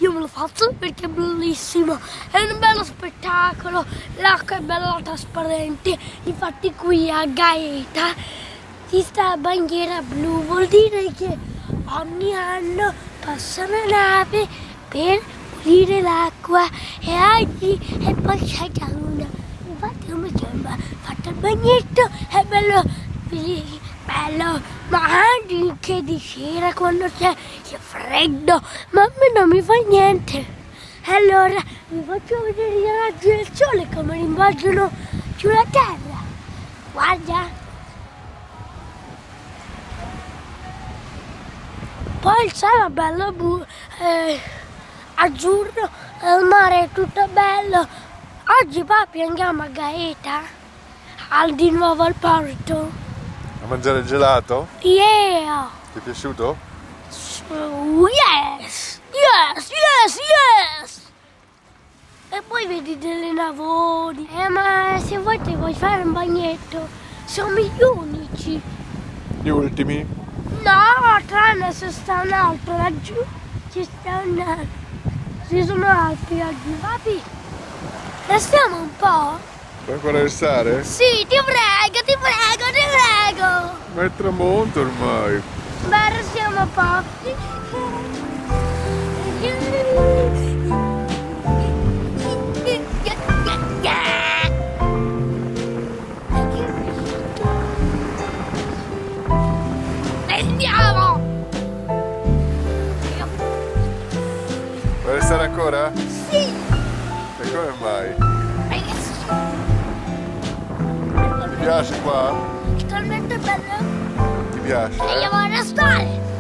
io me lo faccio perché è bellissimo, è un bello spettacolo, l'acqua è bella trasparente, infatti qui a Gaeta ci sta la bandiera blu, vuol dire che ogni anno passa una nave per pulire l'acqua e oggi è passata una, infatti come sembra, fatto il bagnetto, è bello, bello, ma anche di sera quando c'è freddo, ma a me non mi fa niente. Allora vi faccio vedere i raggi del sole come rimbalzano sulla terra, guarda. Poi il cielo è bello azzurro, il mare è tutto bello. Oggi papi andiamo a Gaeta, di nuovo al porto. A mangiare il gelato? Yeah! Ti è piaciuto? Yes! Yes! Yes! Yes! E poi vedi delle navoni. Ma se vuoi ti vuoi fare un bagnetto, siamo gli unici. Gli ultimi? No, tranne se sta un altro laggiù, ci sta un altro. Ci sono altri laggiù. Papi, restiamo un po'? Puoi ancora restare? Sì, ti prego, ti prego, ti prego. Ma è tramonto ormai. Beh, restiamo un po'. Andiamo! Vuoi restare ancora? Sì! E come mai? Ti piace qua? È talmente bello Ti piace? che io voglio restare!